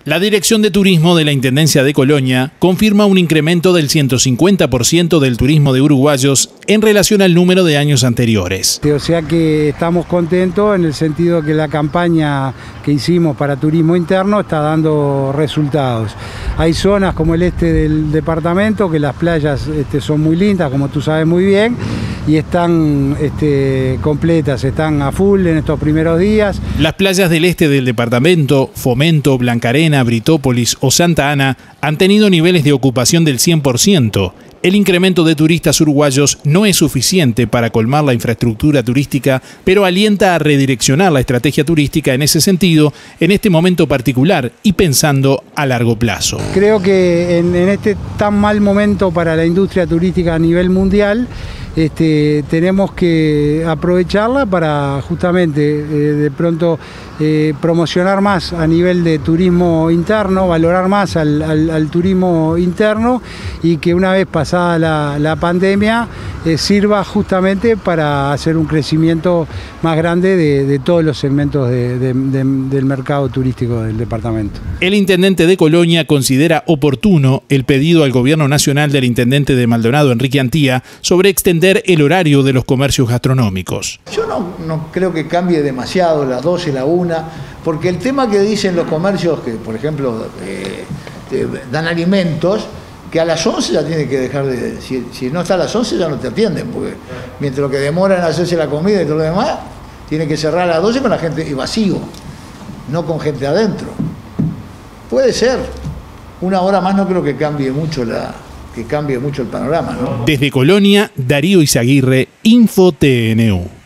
La Dirección de Turismo de la Intendencia de Colonia confirma un incremento del 150% del turismo de uruguayos en relación al número de años anteriores. O sea que estamos contentos en el sentido que la campaña que hicimos para turismo interno está dando resultados. Hay zonas como el este del departamento que las playas son muy lindas, como tú sabes muy bien, y están completas, están a full en estos primeros días. Las playas del este del departamento, Fomento, Blancarena, Britópolis o Santa Ana, han tenido niveles de ocupación del 100%. El incremento de turistas uruguayos no es suficiente para colmar la infraestructura turística, pero alienta a redireccionar la estrategia turística en ese sentido, en este momento particular y pensando a largo plazo. Creo que en este tan mal momento para la industria turística a nivel mundial, tenemos que aprovecharla para justamente de pronto promocionar más a nivel de turismo interno, valorar más al turismo interno, y que una vez pasada la pandemia sirva justamente para hacer un crecimiento más grande de todos los segmentos del mercado turístico del departamento. El intendente de Colonia considera oportuno el pedido al gobierno nacional del intendente de Maldonado, Enrique Antía, sobre extender el horario de los comercios gastronómicos. Yo no creo que cambie demasiado las 12 y la 1, porque el tema que dicen los comercios que, por ejemplo, dan alimentos, que a las 11 ya tiene que dejar de... Si no está a las 11 ya no te atienden, porque mientras lo que demora en hacerse la comida y todo lo demás, tiene que cerrar a las 12 con la gente vacío, no con gente adentro. Puede ser. Una hora más no creo que cambie mucho el panorama, ¿no? Desde Colonia, Darío Izaguirre, InfoTNU.